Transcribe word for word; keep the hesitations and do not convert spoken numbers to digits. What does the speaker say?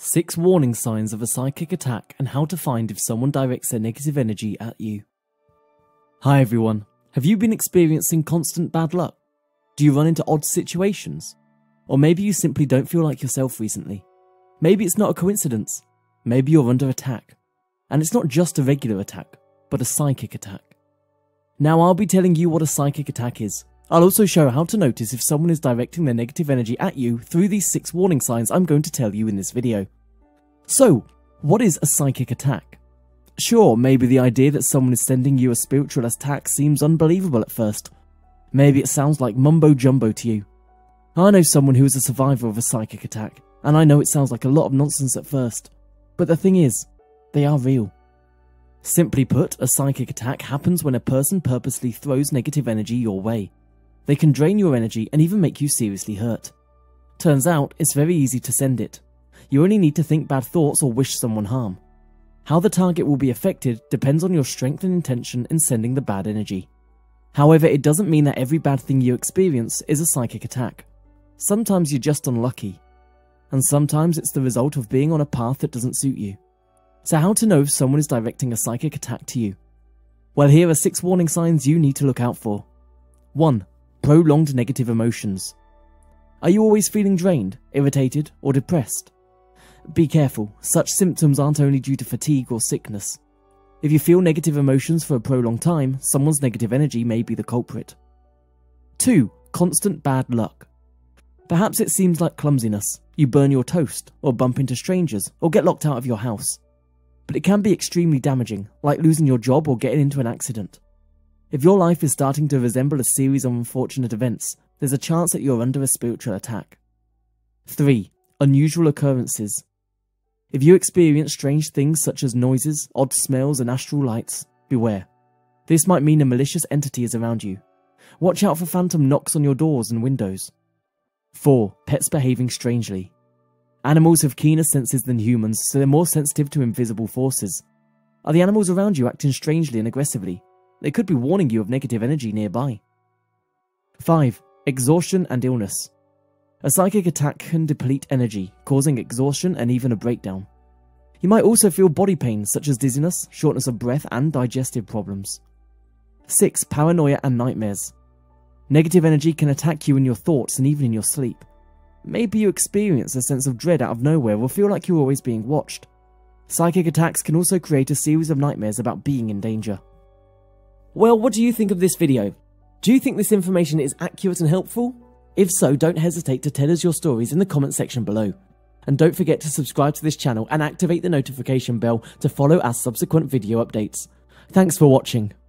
Six warning signs of a psychic attack and how to find if someone directs their negative energy at you. Hi everyone, have you been experiencing constant bad luck? Do you run into odd situations? Or maybe you simply don't feel like yourself recently. Maybe it's not a coincidence. Maybe you're under attack. And it's not just a regular attack, but a psychic attack. Now I'll be telling you what a psychic attack is. I'll also show how to notice if someone is directing their negative energy at you through these six warning signs I'm going to tell you in this video. So, what is a psychic attack? Sure, maybe the idea that someone is sending you a spiritual attack seems unbelievable at first. Maybe it sounds like mumbo jumbo to you. I know someone who is a survivor of a psychic attack, and I know it sounds like a lot of nonsense at first. But the thing is, they are real. Simply put, a psychic attack happens when a person purposely throws negative energy your way. They can drain your energy and even make you seriously hurt. Turns out, it's very easy to send it. You only need to think bad thoughts or wish someone harm. How the target will be affected depends on your strength and intention in sending the bad energy. However, it doesn't mean that every bad thing you experience is a psychic attack. Sometimes you're just unlucky. And sometimes it's the result of being on a path that doesn't suit you. So how to know if someone is directing a psychic attack to you? Well, here are six warning signs you need to look out for. one. Prolonged negative emotions. Are you always feeling drained, irritated, or depressed? Be careful, such symptoms aren't only due to fatigue or sickness. If you feel negative emotions for a prolonged time, someone's negative energy may be the culprit. two. Constant bad luck. Perhaps it seems like clumsiness. You burn your toast, or bump into strangers, or get locked out of your house. But it can be extremely damaging, like losing your job or getting into an accident. If your life is starting to resemble a series of unfortunate events, there's a chance that you're under a spiritual attack. three. Unusual occurrences. If you experience strange things such as noises, odd smells, and astral lights, beware. This might mean a malicious entity is around you. Watch out for phantom knocks on your doors and windows. four. Pets behaving strangely. Animals have keener senses than humans, so they're more sensitive to invisible forces. Are the animals around you acting strangely and aggressively? They could be warning you of negative energy nearby. five. Exhaustion and illness. A psychic attack can deplete energy, causing exhaustion and even a breakdown. You might also feel body pain such as dizziness, shortness of breath, and digestive problems. six. Paranoia and nightmares. Negative energy can attack you in your thoughts and even in your sleep. Maybe you experience a sense of dread out of nowhere or feel like you're always being watched. Psychic attacks can also create a series of nightmares about being in danger. Well, what do you think of this video? Do you think this information is accurate and helpful? If so, don't hesitate to tell us your stories in the comment section below. And don't forget to subscribe to this channel and activate the notification bell to follow our subsequent video updates. Thanks for watching.